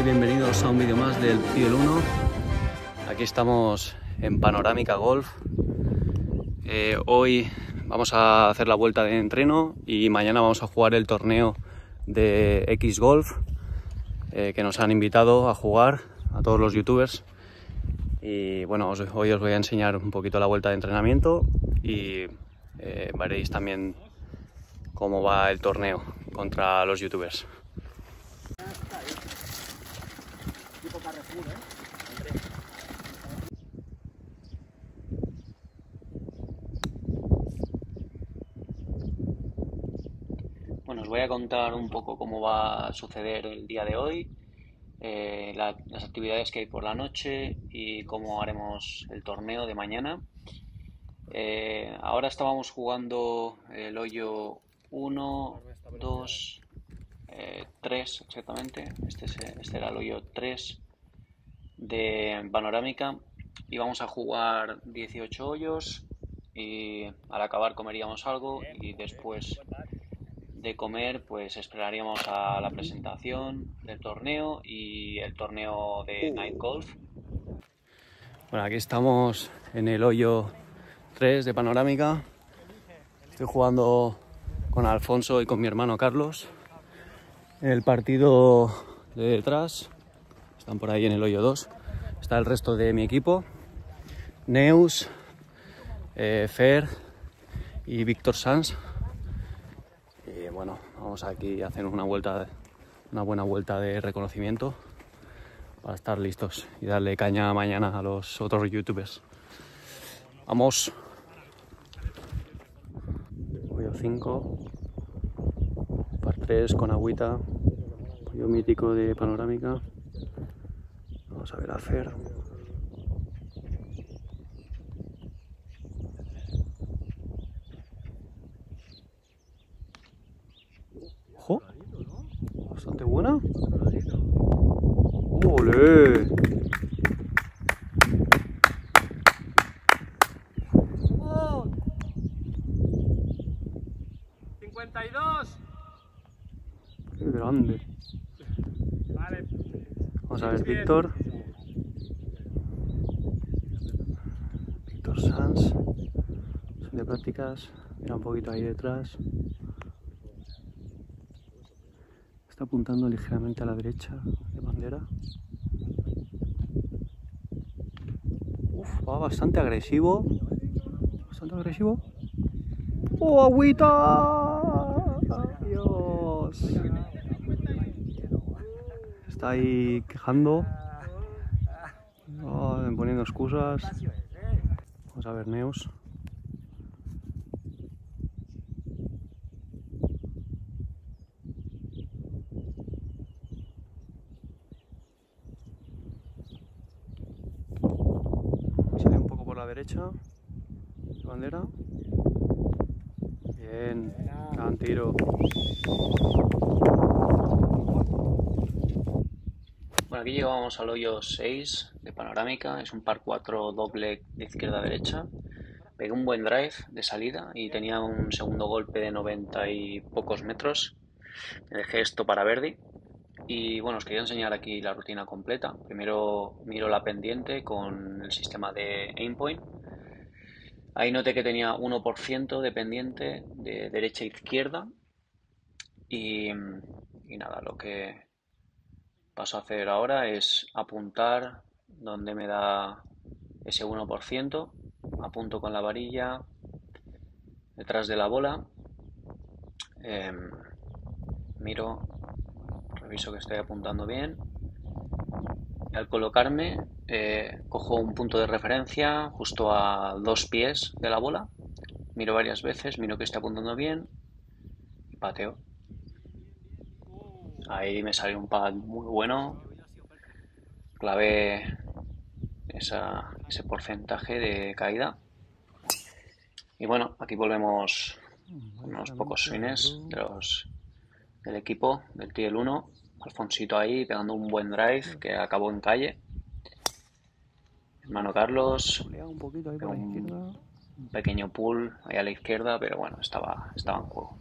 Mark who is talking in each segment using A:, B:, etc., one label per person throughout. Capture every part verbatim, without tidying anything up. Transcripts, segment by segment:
A: bienvenidos a un vídeo más del Tiel uno. Aquí estamos en Panorámica Golf. Eh, hoy vamos a hacer la vuelta de entreno y mañana vamos a jugar el torneo de X Golf eh, que nos han invitado a jugar a todos los youtubers. Y bueno, os, hoy os voy a enseñar un poquito la vuelta de entrenamiento y eh, veréis también cómo va el torneo contra los youtubers. Bueno, os voy a contar un poco cómo va a suceder el día de hoy, eh, la, las actividades que hay por la noche y cómo haremos el torneo de mañana. Eh, ahora estábamos jugando el hoyo uno, dos, tres exactamente. Este, es, este era el hoyo tres de Panorámica. Y vamos a jugar dieciocho hoyos y al acabar comeríamos algo y después de comer pues esperaríamos a la presentación del torneo y el torneo de Night Golf. Bueno, aquí estamos en el hoyo tres de Panorámica. Estoy jugando con Alfonso y con mi hermano Carlos. El partido de detrás, están por ahí en el hoyo dos, está el resto de mi equipo: Neus, eh, Fer y Víctor Sanz. Y bueno, vamos aquí a hacer una vuelta, una buena vuelta de reconocimiento para estar listos y darle caña mañana a los otros youtubers. Vamos. Hoyo cinco, par tres con agüita, hoyo mítico de Panorámica. Vamos a ver a Fer. ¡Ojo! Bastante buena. ¡Ole!
B: ¡Oh! cincuenta y dos.
A: ¡Qué grande!
B: Vale.
A: Vamos a ver Víctor. Víctor Sanz. Son de prácticas. Mira un poquito ahí detrás. Está apuntando ligeramente a la derecha de bandera. Uf, va bastante agresivo. Bastante agresivo. ¡Oh, agüita! ¡Dios! Está ahí quejando. Oh, poniendo excusas. Vamos a ver Neus. Sale un poco por la derecha. Bandera. Bien. Gran tiro. Bueno, aquí llegamos al hoyo seis de Panorámica. Es un par cuatro doble de izquierda a derecha. Pegué un buen drive de salida y tenía un segundo golpe de noventa y pocos metros. Me dejé esto para birdie. Y bueno, os quería enseñar aquí la rutina completa. Primero miro la pendiente con el sistema de Aimpoint. Ahí noté que tenía uno por ciento de pendiente de derecha a izquierda. Y, y nada, lo que paso a hacer ahora es apuntar donde me da ese uno por ciento. Apunto con la varilla detrás de la bola. Eh, miro, reviso que estoy apuntando bien. Y al colocarme, eh, cojo un punto de referencia justo a dos pies de la bola. Miro varias veces, miro que esté apuntando bien y pateo. Ahí me salió un pad muy bueno. Clavé esa, ese porcentaje de caída. Y bueno, aquí volvemos con unos pocos swings de los, del equipo del Tiel uno. Alfonsito ahí pegando un buen drive que acabó en calle. Hermano Carlos, un, un pequeño pull ahí a la izquierda, pero bueno, estaba, estaba en juego.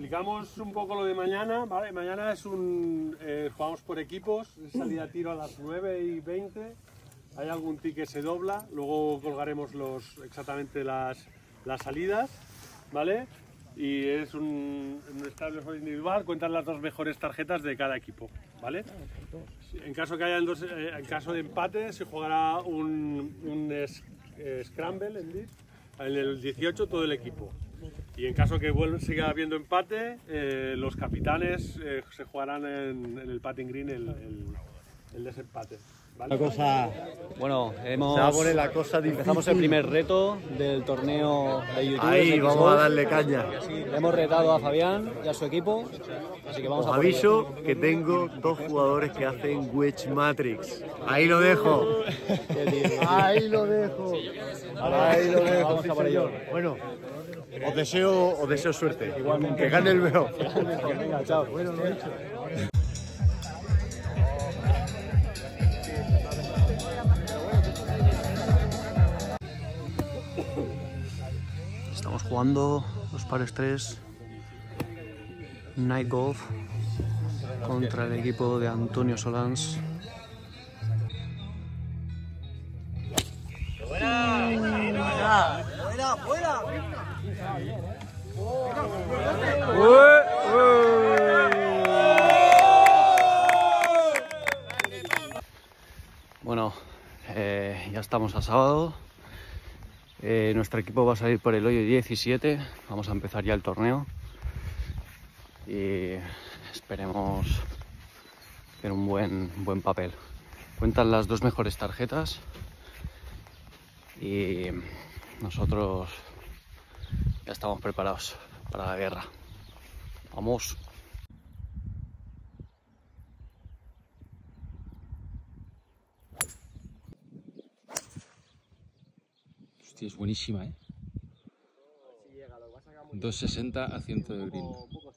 C: explicamos un poco lo de mañana, ¿vale? Mañana es un... Eh, jugamos por equipos, es salida a tiro a las nueve y veinte. Hay algún tee que se dobla, luego colgaremos los, exactamente las, las salidas, ¿vale? Y es un, un establishment individual, cuentan las dos mejores tarjetas de cada equipo, ¿vale? En caso, que hayan dos, eh, en caso de empate se jugará un, un es, eh, scramble en, lead, en el dieciocho todo el equipo. Y en caso que vuelva, siga habiendo empate, eh, los capitanes eh, se jugarán en, en el putting green el, el, el desempate. ¿Vale?
D: Una cosa,
A: Bueno, hemos,
D: se va a poner la cosa difícil.
A: empezamos el primer reto del torneo de YouTube.
D: Ahí, vamos a darle caña.
A: Hemos retado a Fabián y a su equipo, así que vamos
D: Os
A: a por ello.
D: aviso que tengo dos jugadores que hacen Wedge Matrix. Ahí lo dejo. Ahí lo dejo. Ahí lo dejo.
A: Vamos
D: Sí,
A: a por ello.
D: señor. Bueno, os deseo, os deseo suerte. Igualmente. Que gane el mejor.
A: Venga, chao.
D: Bueno, lo he dicho.
A: Estamos jugando los pares tres Night Golf contra el equipo de Antonio Solans. Bueno, eh, ya estamos a sábado. Eh, nuestro equipo va a salir por el hoyo diecisiete. Vamos a empezar ya el torneo y esperemos hacer un buen, buen papel. Cuentan las dos mejores tarjetas y nosotros ya estamos preparados para la guerra. Vamos.
E: Hostia, es buenísima, ¿eh? doscientos sesenta a cien de green.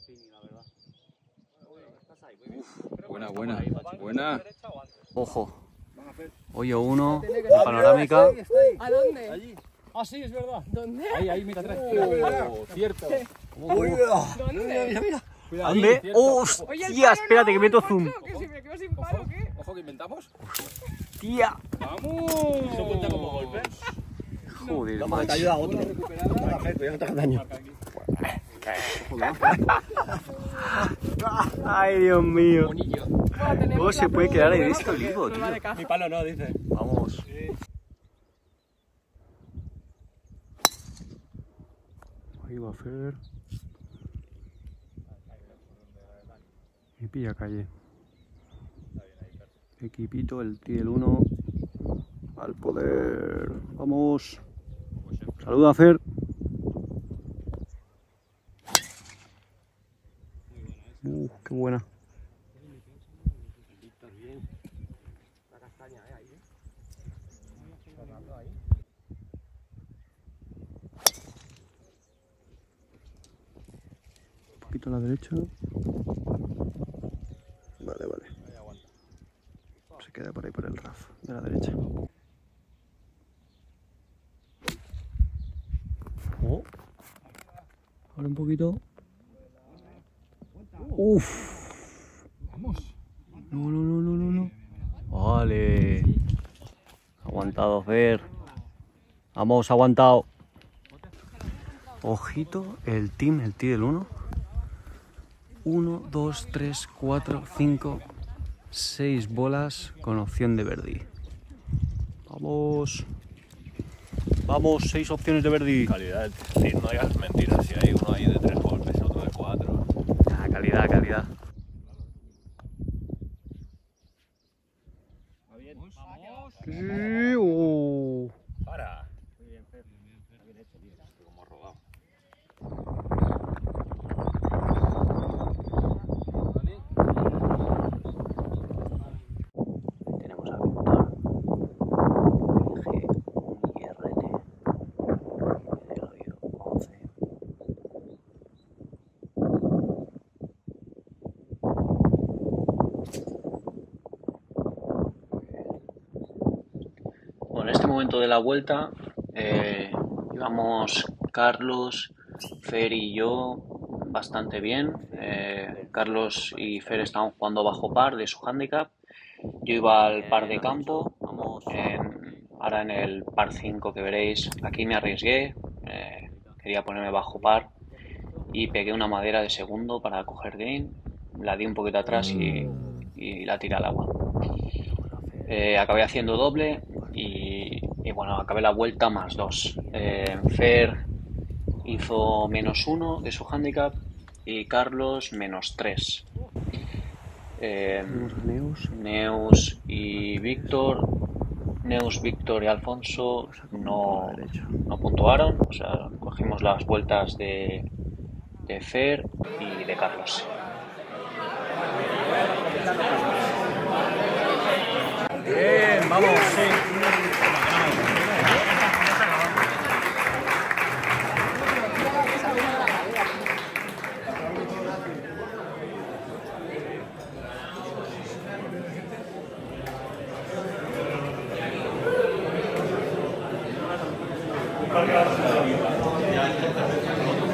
E: Uf, buena, buena, buena.
A: Ojo. Hoyo uno, panorámica.
F: ¿A dónde?
E: Allí.
B: Ah, sí, es verdad.
F: ¿Dónde?
E: Ahí, ahí, mira atrás. Oh, cierto.
F: ¿Dónde?
A: ¿Dónde?
F: Oye, el
A: ¡Hostia!
F: palo
A: Espérate,
F: no,
A: que meto
F: macho,
A: zoom.
F: Que si me quedo sin palo, ¿qué?
E: Ojo, que inventamos.
A: ¡Tía!
E: ¡Vamos!
C: ¿Eso cuenta como golpe?
A: Joder,
D: Te
A: macho.
D: ayuda a otro. Perfecto, ya no te hagas daño.
A: Ay, Dios mío.
F: Bueno, tenemos
A: ¿Cómo se
F: la
A: puede
F: prueba
A: quedar ahí
F: de
A: esto
F: porque
A: vivo,
F: no
A: tío?
F: vale caja.
C: Mi palo no, dice.
A: Vamos. Ahí va a Fer. Y pilla calle. Equipito, el T el uno. Al poder. Vamos. Saluda a Fer. Uh, qué buena. Un poquito a la derecha. Vale, vale. Se queda por ahí por el R A F de la derecha. Oh. Ahora un poquito. Uf.
E: Vamos.
A: No, no, no, no, no, no. Vale. Aguantado, Fer. Vamos, aguantado. Ojito, el team, el T del uno. uno, dos, tres, cuatro, cinco, seis bolas con opción de birdie. Vamos. Vamos, seis opciones de birdie.
G: Calidad, sí, no digas mentiras, si hay uno ahí de tres golpes, otro de cuatro.
A: Ah, calidad, calidad. Sí, oh.
G: Para. Muy bien, Fer. Está bien hecho, tío. Como rodado.
A: Tenemos a Víctor. G un I R T. En el hoyo once. Bueno, en este momento de la vuelta eh, íbamos Carlos, Fer y yo bastante bien. Eh, Carlos y Fer estaban jugando bajo par de su handicap. Yo iba al par de campo. En- ahora en el par cinco que veréis, aquí me arriesgué. eh, quería ponerme bajo par y pegué una madera de segundo para coger green. La di un poquito atrás y, y la tiré al agua. Eh, acabé haciendo doble y, y bueno, acabé la vuelta más dos. Eh, Fer hizo menos uno de su handicap y Carlos menos tres. Eh, Neus y Víctor, Neus, Víctor y Alfonso no, no puntuaron, o sea, cogimos las vueltas de, de Fer y de Carlos.
E: Bien, vamos, sí.
C: Gracias.